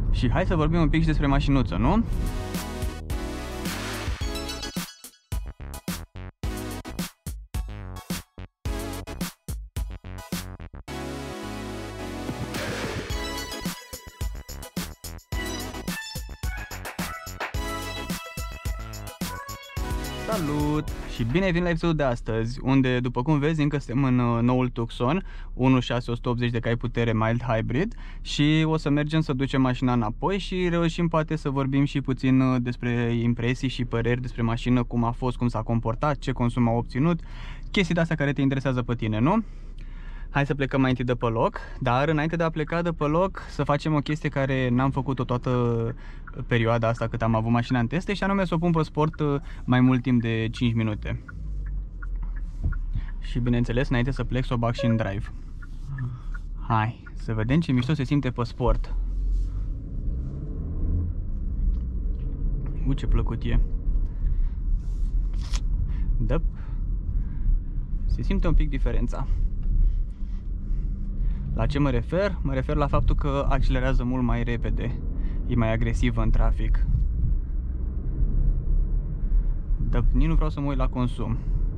Și hai să vorbim un pic și despre mașinuță, nu? Salut! Și bine ai venit la episodul de astăzi, unde, după cum vezi, încă suntem în noul Tucson 1.6 de cai putere mild hybrid și o să mergem să ducem mașina înapoi și reușim poate să vorbim și puțin despre impresii și păreri despre mașină, cum a fost, cum s-a comportat, ce consum a obținut, chestii de astea care te interesează pe tine, nu? Hai să plecăm mai întâi de pe loc, dar înainte de a pleca de pe loc să facem o chestie care n-am făcut-o toată perioada asta cât am avut mașina în teste, și anume să o pun pe sport mai mult timp de 5 minute. Și bineînțeles, înainte să plec, să o bag și în drive. Hai, să vedem ce mișto se simte pe sport. Ce plăcut e. Dă. Se simte un pic diferența. La ce mă refer? Mă refer la faptul că accelerează mult mai repede. E mai agresivă în trafic. Dar nici nu vreau să mă uit la consum.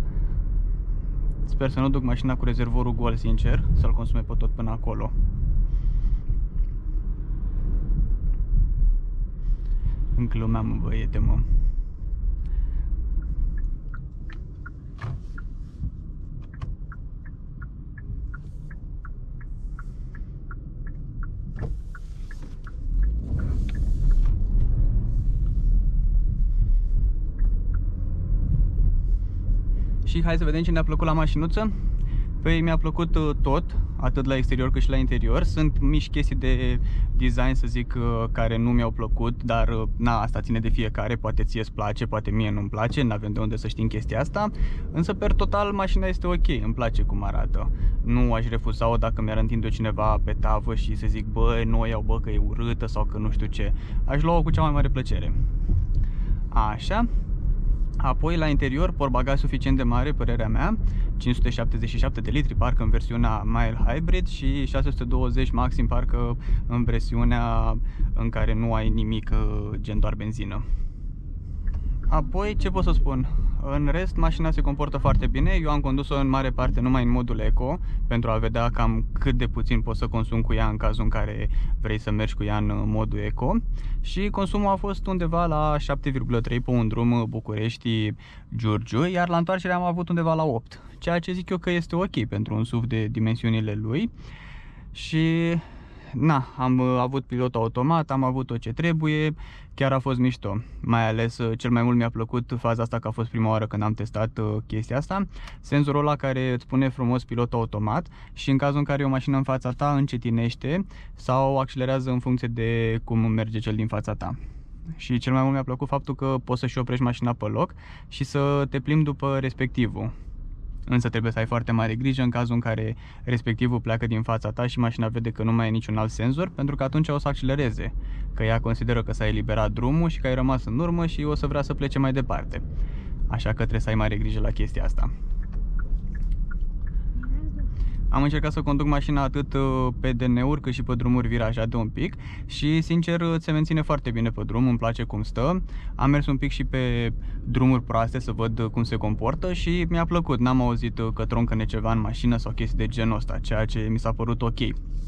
Sper să nu duc mașina cu rezervorul gol, sincer, să-l consume pe tot până acolo. Încă lumea, mă, băiete, mă. Și hai să vedem ce ne-a plăcut la mașinuță. Păi mi-a plăcut tot, atât la exterior cât și la interior. Sunt mici chestii de design, să zic, care nu mi-au plăcut, dar na, asta ține de fiecare. Poate ție îți place, poate mie nu-mi place, n-avem de unde să știm chestia asta. Însă, per total, mașina este ok, îmi place cum arată. Nu aș refuza-o dacă mi-ar întinde cineva pe tavă și să zic, bă, nu o iau, bă, că e urâtă sau că nu știu ce. Aș lua-o cu cea mai mare plăcere. Așa. Apoi la interior, portbagaj suficient de mare, părerea mea, 577 de litri parcă în versiunea mild hybrid și 620 maxim parcă în versiunea în care nu ai nimic, gen doar benzină. Apoi, ce pot să spun? În rest, mașina se comportă foarte bine. Eu am condus-o în mare parte numai în modul eco, pentru a vedea cam cât de puțin poți să consumi cu ea în cazul în care vrei să mergi cu ea în modul eco. Și consumul a fost undeva la 7,3 pe un drum București-Giurgiu, iar la întoarcere am avut undeva la 8, ceea ce zic eu că este ok pentru un SUV de dimensiunile lui. Și na, am avut pilot automat, am avut tot ce trebuie, chiar a fost mișto. Mai ales, cel mai mult mi-a plăcut faza asta, că a fost prima oară când am testat chestia asta. Senzorul ăla care îți spune frumos pilot automat și în cazul în care e o mașină în fața ta încetinește sau accelerează în funcție de cum merge cel din fața ta. Și cel mai mult mi-a plăcut faptul că poți să și oprești mașina pe loc și să te plimbi după respectivul. Însă trebuie să ai foarte mare grijă în cazul în care respectivul pleacă din fața ta și mașina vede că nu mai e niciun alt senzor, pentru că atunci o să accelereze, că ea consideră că s-a eliberat drumul și că ai rămas în urmă și o să vrea să plece mai departe. Așa că trebuie să ai mare grijă la chestia asta. Am încercat să conduc mașina atât pe DN-uri cât și pe drumuri virajate un pic și sincer se menține foarte bine pe drum, îmi place cum stă. Am mers un pic și pe drumuri proaste să văd cum se comportă și mi-a plăcut, n-am auzit că troncăne ceva în mașină sau chestii de genul ăsta, ceea ce mi s-a părut ok.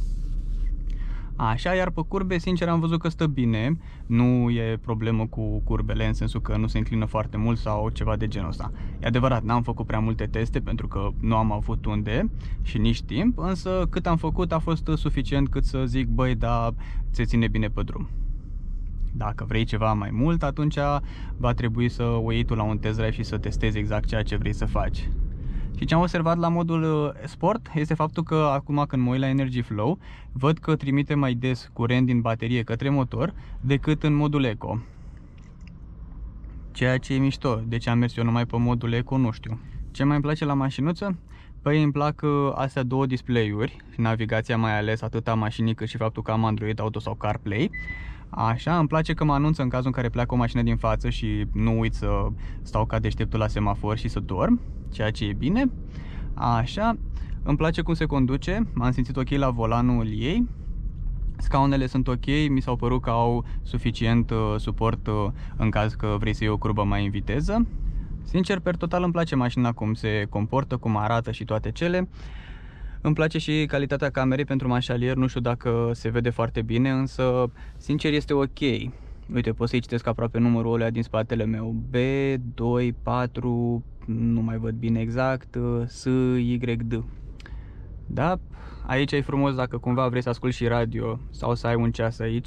Așa, iar pe curbe, sincer, am văzut că stă bine, nu e problemă cu curbele în sensul că nu se înclină foarte mult sau ceva de genul ăsta. E adevărat, n-am făcut prea multe teste pentru că nu am avut unde și nici timp, însă cât am făcut a fost suficient cât să zic, băi, da, se ține bine pe drum. Dacă vrei ceva mai mult, atunci va trebui să o iei tu la un test drive și să testezi exact ceea ce vrei să faci. Și ce am observat la modul sport este faptul că acum când mă uit la Energy Flow, văd că trimite mai des curent din baterie către motor decât în modul eco. Ceea ce e mișto. De ce am mers eu numai pe modul eco, nu știu. Ce mai îmi place la mașinuță? Păi îmi plac astea două display-uri, navigația mai ales, atât a mașinii cât și faptul că am Android Auto sau CarPlay. Așa, îmi place că mă anunță în cazul în care pleacă o mașină din față și nu uit să stau ca deșteptul la semafor și să dorm, ceea ce e bine. Așa, îmi place cum se conduce, m-am simțit ok la volanul ei. Scaunele sunt ok, mi s-au părut că au suficient suport în caz că vrei să iei o curbă mai în viteză. Sincer, per total îmi place mașina cum se comportă, cum arată și toate cele. Îmi place și calitatea camerei pentru mașalier, nu știu dacă se vede foarte bine, însă sincer este ok. Uite, pot să-i citesc aproape numărul ăla din spatele meu, B24, nu mai văd bine exact, SYD. Da? Aici e frumos dacă cumva vrei să asculti și radio sau să ai un ceas aici.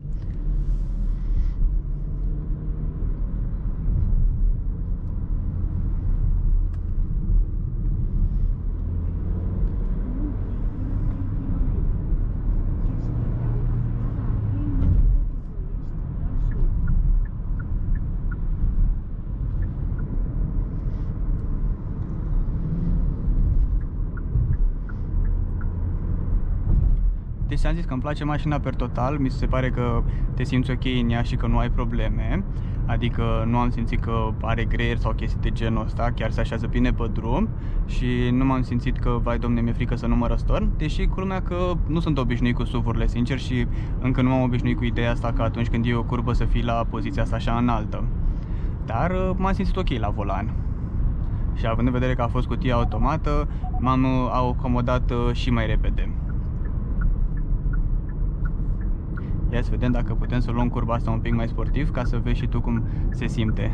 Deci am zis că îmi place mașina per total, mi se pare că te simți ok în ea și că nu ai probleme. Adică nu am simțit că are greier sau chestii de genul ăsta, chiar se așează bine pe drum. Și nu m-am simțit că, vai domne, mi-e frică să nu mă răstorn. Deși culmea că nu sunt obișnuit cu SUV-urile, sincer, și încă nu m-am obișnuit cu ideea asta că atunci când iei o curbă să fii la poziția asta așa înaltă. Dar m-am simțit ok la volan. Și având în vedere că a fost cutia automată, m-am acomodat și mai repede. Ia să vedem dacă putem să luăm curba asta un pic mai sportiv, ca să vezi și tu cum se simte.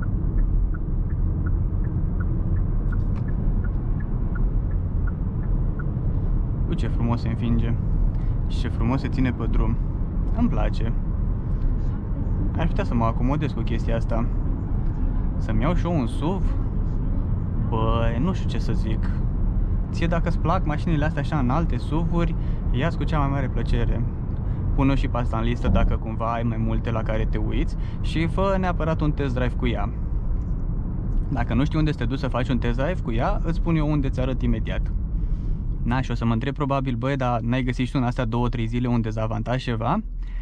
Uite ce frumos se înfinge și ce frumos se ține pe drum. Îmi place. Aș putea să mă acomodez cu chestia asta. Să-mi iau și eu un SUV? Băi, nu știu ce să zic. Ție dacă îți plac mașinile astea așa înalte, SUV-uri, ia-ți cu cea mai mare plăcere. Pune-o și pe asta în listă dacă cumva ai mai multe la care te uiți și fă neapărat un test drive cu ea. Dacă nu știi unde să te duci să faci un test drive cu ea, îți spun eu unde ți arăt imediat. Na, și o să mă întreb probabil, băi, dar n-ai găsit și tu în astea 2-3 zile un dezavantaj ceva?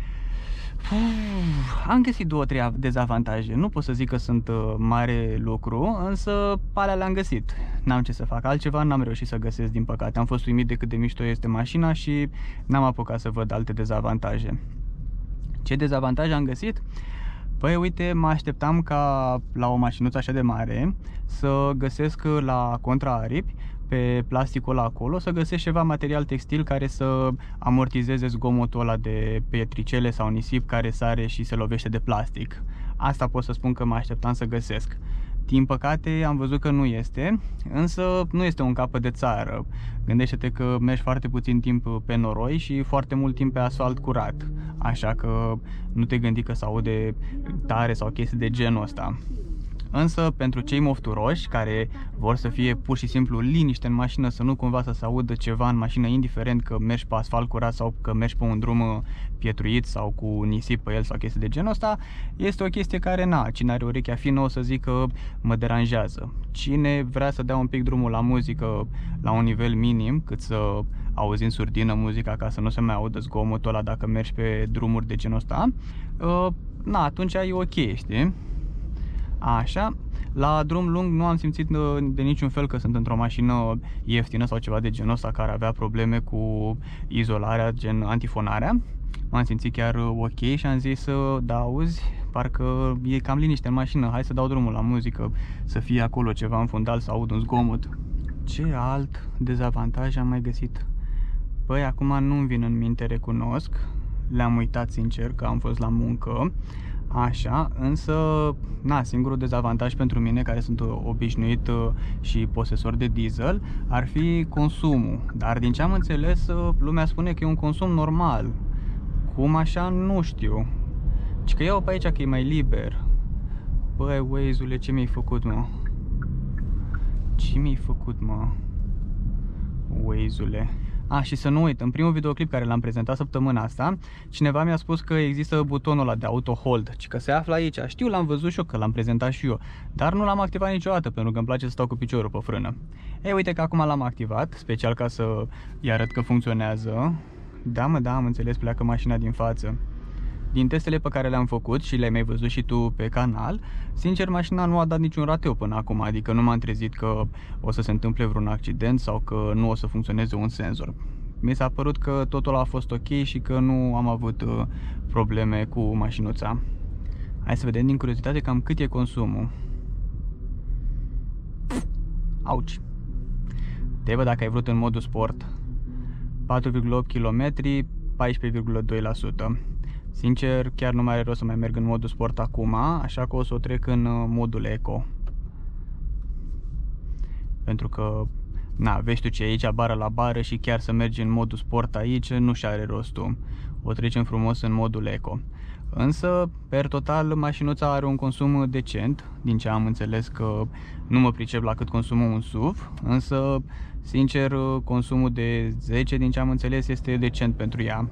Am găsit 2-3 dezavantaje, nu pot să zic că sunt mare lucru, însă alea le-am găsit. N-am ce să fac altceva, n-am reușit să găsesc, din păcate. Am fost uimit de cât de mișto este mașina și n-am apucat să văd alte dezavantaje. Ce dezavantaje am găsit? Păi uite, mă așteptam ca la o mașinuță așa de mare să găsesc la contraaripi, pe plasticul ăla acolo, să găsesc ceva material textil care să amortizeze zgomotul ăla de pietricele sau nisip care sare și se lovește de plastic. Asta pot să spun că mă așteptam să găsesc. Din păcate am văzut că nu este, însă nu este un capăt de țară. Gândește-te că mergi foarte puțin timp pe noroi și foarte mult timp pe asfalt curat. Așa că nu te gândi că se aude tare sau chestii de genul ăsta. Însă pentru cei mofturoși care vor să fie pur și simplu liniște în mașină, să nu cumva să se audă ceva în mașină, indiferent că mergi pe asfalt curat sau că mergi pe un drum pietruit sau cu nisip pe el sau chestii de genul ăsta, este o chestie care, na, cine are urechea fină o să zică că mă deranjează. Cine vrea să dea un pic drumul la muzică la un nivel minim, cât să auzi în surdină muzica ca să nu se mai audă zgomotul ăla dacă mergi pe drumuri de genul ăsta, na, atunci e ok, știi? Așa, la drum lung nu am simțit de niciun fel că sunt într-o mașină ieftină sau ceva de genul ăsta care avea probleme cu izolarea, gen antifonarea. M-am simțit chiar ok și am zis, da, auzi, parcă e cam liniște în mașină, hai să dau drumul la muzică, să fie acolo ceva în fundal, să aud un zgomot. Ce alt dezavantaj am mai găsit? Păi, acum nu-mi vin în minte, recunosc, le-am uitat sincer că am fost la muncă. Așa, însă, na, singurul dezavantaj pentru mine, care sunt obișnuit și posesor de diesel, ar fi consumul. Dar din ce am înțeles, lumea spune că e un consum normal. Cum așa, nu știu. Ci că iau pe aici că e mai liber. Băi, Waze-ule, ce mi-ai făcut, mă? Ce mi-ai făcut, mă? Waze-ule. Și să nu uit, în primul videoclip care l-am prezentat săptămâna asta, cineva mi-a spus că există butonul ăla de auto hold și că se află aici. Știu, l-am văzut și eu, că l-am prezentat și eu, dar nu l-am activat niciodată pentru că îmi place să stau cu piciorul pe frână. Ei, uite că acum l-am activat, special ca să-i arăt că funcționează. Da, mă, da, am înțeles, pleacă mașina din față. Din testele pe care le-am făcut și le-ai mai văzut și tu pe canal, sincer, mașina nu a dat niciun rateu până acum, adică nu m-am trezit că o să se întâmple vreun accident sau că nu o să funcționeze un senzor. mi s-a părut că totul a fost ok și că nu am avut probleme cu mașinuța. Hai să vedem din curiozitate cam cât e consumul. Auci! Te văd dacă ai vrut în modul sport. 4,8 km, 14,2%. Sincer, chiar nu mai are rost să mai merg în modul sport acum, așa că o să o trec în modul eco. Pentru că, na, vezi tu ce e aici, bară la bară, și chiar să mergi în modul sport aici nu și are rostul. O trecem frumos în modul eco. Însă, per total, mașinuța are un consum decent, din ce am înțeles, că nu mă pricep la cât consumă un SUV, însă, sincer, consumul de 10, din ce am înțeles, este decent pentru ea.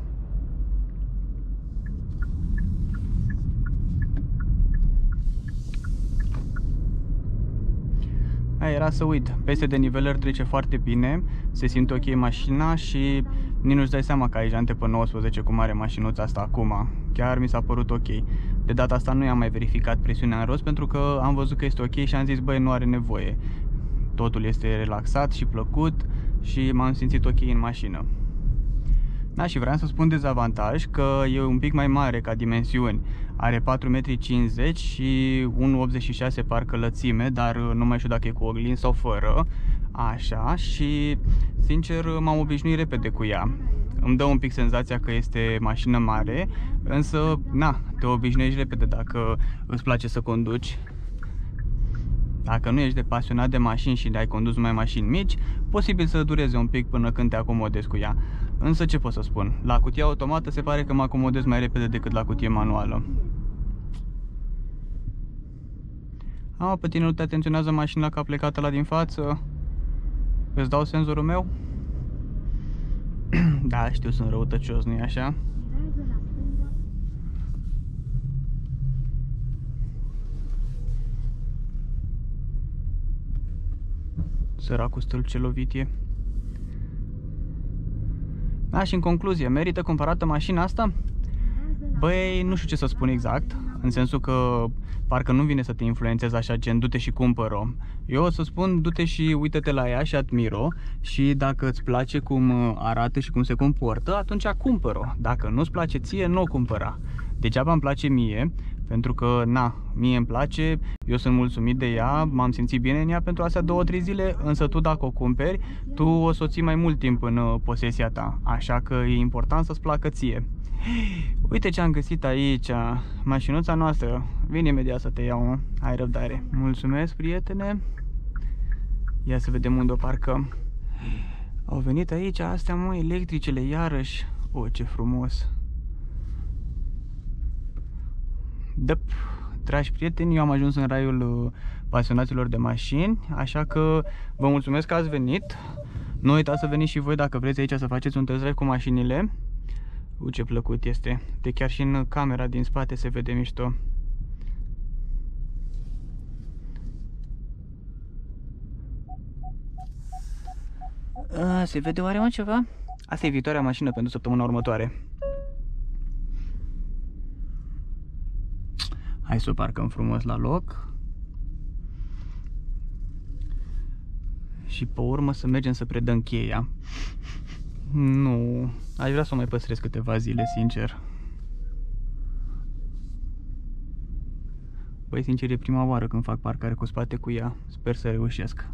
Aia era să uit, peste de nivelări trece foarte bine, se simte ok mașina și nici nu-ți dai seama că ai jante pe 19 cum are mașinuța asta acum. Chiar mi s-a părut ok. De data asta nu i-am mai verificat presiunea în rost pentru că am văzut că este ok și am zis, băi, nu are nevoie. Totul este relaxat și plăcut și m-am simțit ok în mașină. Da, și vreau să spun dezavantaj că e un pic mai mare ca dimensiuni. Are 4,50 m și 1,86 m parcă lățime, dar nu mai știu dacă e cu oglinzi sau fără. Așa, și sincer m-am obișnuit repede cu ea. Îmi dă un pic senzația că este mașină mare, însă, na, te obișnuiești repede dacă îți place să conduci. Dacă nu ești de pasionat de mașini și de ai condus numai mașini mici, posibil să dureze un pic până când te acomodezi cu ea. Însă ce pot să spun? La cutia automată se pare că mă acomodez mai repede decât la cutie manuală. Pe tine nu te atenționează mașina că a plecat la din față? Îți dau senzorul meu? Da, știu, sunt răutăcios, nu-i așa? Săracul stâlp ce lovit e. Da, și în concluzie, merită cumpărată mașina asta? Băi, nu știu ce să spun exact, în sensul că parcă nu vine să te influențezi așa, gen, du-te și cumpără-o. Eu o să spun, du-te și uită-te la ea și admiro, și dacă îți place cum arată și cum se comportă, atunci cumpără-o. Dacă nu-ți place ție, nu o cumpăra. Degeaba îmi place mie, pentru că, na, mie îmi place, eu sunt mulțumit de ea, m-am simțit bine în ea pentru astea 2-3 zile, însă tu dacă o cumperi, tu o să o ții mai mult timp în posesia ta, așa că e important să-ți placă ție. Uite ce am găsit aici, mașinuța noastră. Vin imediat să te iau, mă. Ai răbdare. Mulțumesc, prietene. Ia să vedem unde o parcăm. Au venit aici astea, mă, electricele, iarăși. O, ce frumos. Dăp. Dragi prieteni, eu am ajuns în raiul pasionaților de mașini, așa că vă mulțumesc că ați venit. Nu uitați să veniți și voi dacă vreți aici să faceți un test drive cu mașinile. Ce plăcut este. De chiar și în camera din spate se vede mișto. Se vede oare, mă, ceva? Asta e viitoarea mașină pentru săptămâna următoare. Hai să o parcăm frumos la loc. Și pe urmă să mergem să predăm cheia. Nu, aș vrea să o mai păstrez câteva zile, sincer. Băi, sincer, e prima oară când fac parcare cu spate cu ea. Sper să reușesc.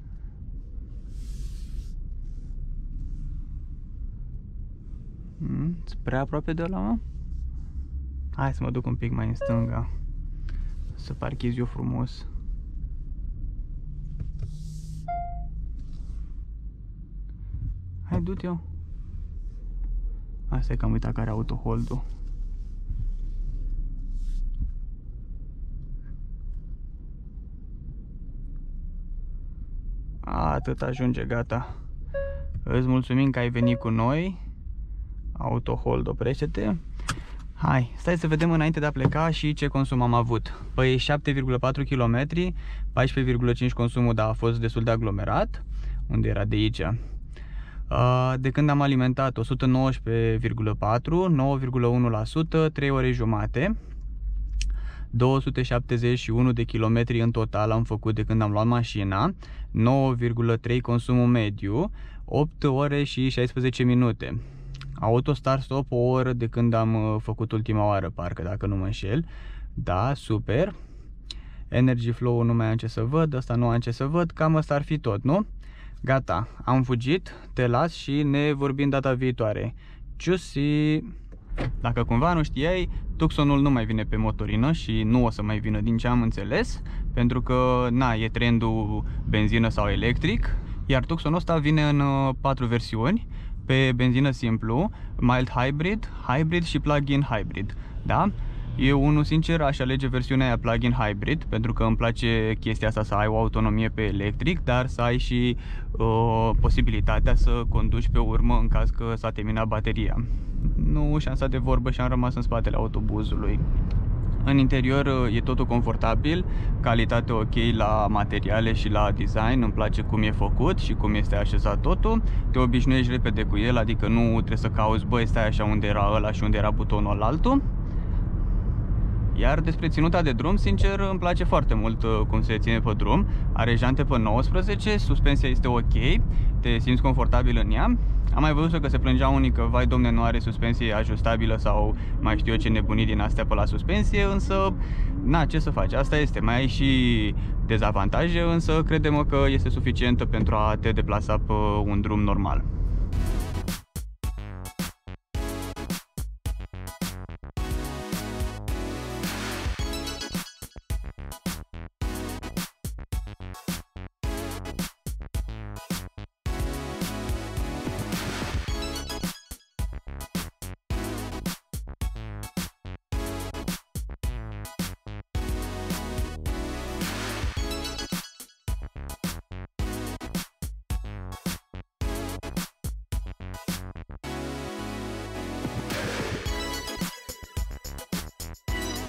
Sunt prea aproape de ăla, mă? Hai să mă duc un pic mai în stânga, să parchez eu frumos. Hai, du-te eu. Asta e că am uitat care autohold-ul. Atât ajunge, gata. Îți mulțumim că ai venit cu noi. Autohold, oprește-te. Hai, stai să vedem înainte de a pleca și ce consum am avut. Păi 7,4 km, 14,5 consumul, dar a fost destul de aglomerat. Unde era de aici? De când am alimentat 119,4, 9,1%, 3 ore jumate. 271 de kilometri în total am făcut de când am luat mașina, 9,3 consumul mediu, 8 ore și 16 minute. Auto start stop o oră de când am făcut ultima oară, parcă, dacă nu mă înșel. Da, super. Energy flow nu mai am ce să văd, asta nu am ce să văd, cam asta ar fi tot, nu? Gata, am fugit, te las și ne vorbim data viitoare. Ciusi! Dacă cumva nu știai, Tucsonul nu mai vine pe motorină și nu o să mai vină din ce am înțeles, pentru că, na, e trendul benzină sau electric, iar Tucsonul ăsta vine în 4 versiuni, pe benzină simplu, mild hybrid, hybrid și plug-in hybrid, da? Eu, unul sincer, aș alege versiunea aia plug-in hybrid, pentru că îmi place chestia asta să ai o autonomie pe electric, dar să ai și posibilitatea să conduci pe urmă în caz că s-a terminat bateria. Nu și-am stat de vorbă și am rămas în spatele autobuzului. În interior e totul confortabil, calitate ok la materiale și la design, îmi place cum e făcut și cum este așezat totul. Te obișnuiești repede cu el, adică nu trebuie să cauți, băi, stai așa unde era ăla și unde era butonul ălaltul. Iar despre ținuta de drum, sincer, îmi place foarte mult cum se ține pe drum. Are jante pe 19, suspensia este ok, te simți confortabil în ea. Am mai văzut că se plângea unii că, vai domne, nu are suspensie ajustabilă sau mai știu eu ce nebunii din astea pe la suspensie, însă, na, ce să faci, asta este. Mai ai și dezavantaje, însă crede-mă că este suficientă pentru a te deplasa pe un drum normal.